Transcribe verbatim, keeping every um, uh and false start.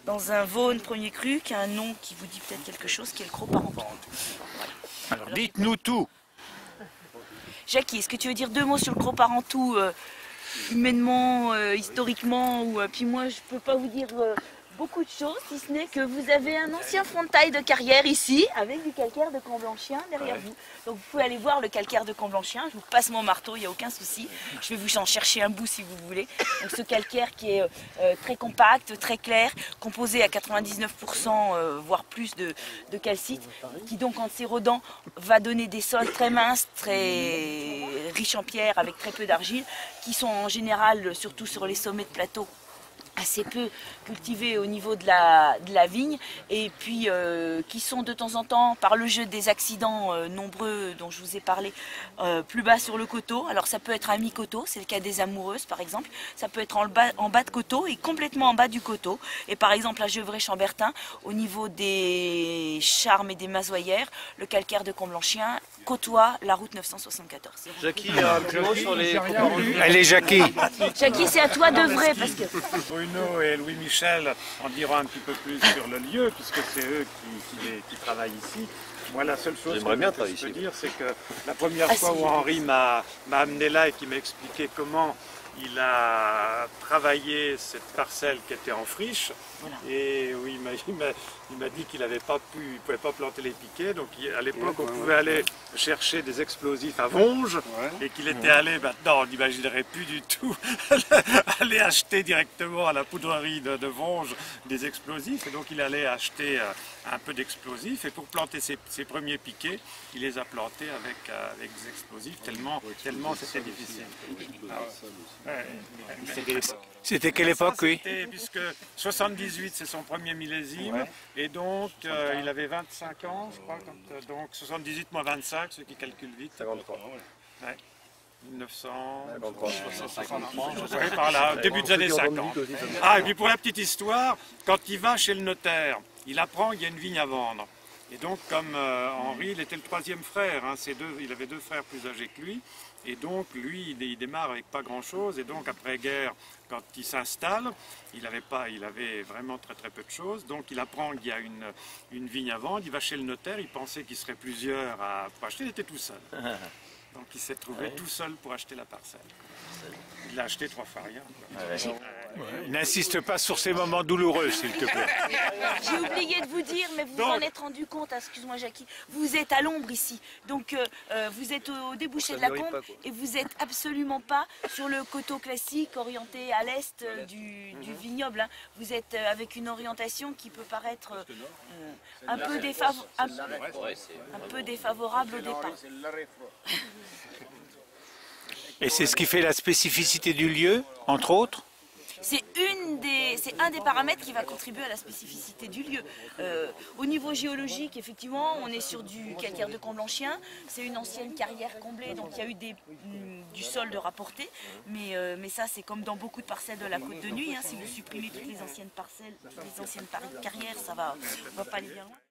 dans un Vaune premier cru qui a un nom qui vous dit peut-être quelque chose, qui est le Cros-Parentou. Voilà. Alors dites-nous tout. Jackie, est-ce que tu veux dire deux mots sur le Cros-Parentou, euh, humainement, euh, historiquement ou, euh, puis moi je peux pas vous dire euh, beaucoup de choses, si ce n'est que vous avez un ancien fond de taille de carrière ici, avec du calcaire de Comblanchien derrière vous. Donc vous pouvez aller voir le calcaire de Comblanchien, je vous passe mon marteau, il n'y a aucun souci. Je vais vous en chercher un bout si vous voulez. Donc ce calcaire qui est euh, très compact, très clair, composé à quatre-vingt-dix-neuf pour cent, euh, voire plus de, de calcite, qui donc en s'érodant va donner des sols très minces, très riches en pierre, avec très peu d'argile, qui sont en général, surtout sur les sommets de plateaux, assez peu cultivés au niveau de la, de la vigne et puis euh, qui sont de temps en temps, par le jeu des accidents euh, nombreux dont je vous ai parlé, euh, plus bas sur le coteau. Alors ça peut être un mi-coteau, c'est le cas des amoureuses par exemple, ça peut être en bas, en bas de coteau et complètement en bas du coteau. Et par exemple à Gevrey-Chambertin, au niveau des charmes et des masoyères, le calcaire de Comblanchien côtoie la route neuf cent soixante-quatorze. Jackie, un petit mot sur les... Allez Jackie. Jackie, c'est à toi de vrai parce que... Bruno et Louis-Michel en diront un petit peu plus sur le lieu, puisque c'est eux qui, qui, qui travaillent ici. Moi, la seule chose que bien je peux ici. dire, c'est que la première Ah, fois où Henri m'a amené là et qui m'a expliqué comment il a travaillé cette parcelle qui était en friche, voilà. Et oui, il m'a dit qu'il n'avait pas pu, il pouvait pas planter les piquets, donc il, à l'époque ouais, on pouvait ouais. aller chercher des explosifs à Vonge, ouais. Et qu'il était ouais. allé, maintenant on n'imaginerait plus du tout, aller acheter directement à la poudrerie de, de Vonge des explosifs, et donc il allait acheter euh, un peu d'explosifs, et pour planter ses, ses premiers piquets, il les a plantés avec, euh, avec des explosifs, tellement, tellement c'était difficile. Ah, ouais. C'était quelle époque, oui? Puisque soixante-dix-huit c'est son premier millésime, ouais. Et donc euh, il avait vingt-cinq ans, je crois, quand, euh, donc soixante-dix-huit moins vingt-cinq, ceux qui calculent vite. cinquante-trois. Ouais. mille neuf cent cinquante-trois, je sais par là, début des années cinquante. Ah, et puis pour la petite histoire, quand il va chez le notaire, il apprend qu'il y a une vigne à vendre. Et donc, comme euh, Henri, il était le troisième frère, hein, ces deux, il avait deux frères plus âgés que lui, et donc lui, il, il démarre avec pas grand-chose, et donc après-guerre, quand il s'installe, il avait pas, il avait vraiment très très peu de choses, donc il apprend qu'il y a une, une vigne à vendre, il va chez le notaire, il pensait qu'il serait plusieurs à pour acheter, il était tout seul. Donc il s'est trouvé ouais. tout seul pour acheter la parcelle. Il l'a acheté trois fois rien. Ouais. Ouais. N'insiste pas sur ces moments douloureux, s'il te plaît. J'ai oublié de vous dire, mais vous vous en êtes rendu compte, excuse-moi Jackie, vous êtes à l'ombre ici. Donc euh, vous êtes au débouché de la Combe et vous n'êtes absolument pas sur le coteau classique orienté à l'est euh, du, du vignoble. Hein. Vous êtes euh, avec une orientation qui peut paraître euh, un, peu défavo un, un peu défavorable au départ. Et c'est ce qui fait la spécificité du lieu, entre autres? C'est un des paramètres qui va contribuer à la spécificité du lieu. Euh, au niveau géologique, effectivement, on est sur du calcaire de Comblanchien. C'est une ancienne carrière comblée, donc il y a eu des, du sol de rapporté. Mais, euh, mais ça, c'est comme dans beaucoup de parcelles de la Côte de Nuit. Hein, si vous supprimez toutes les anciennes parcelles, toutes les anciennes carrières, ça va, on va pas aller bien loin.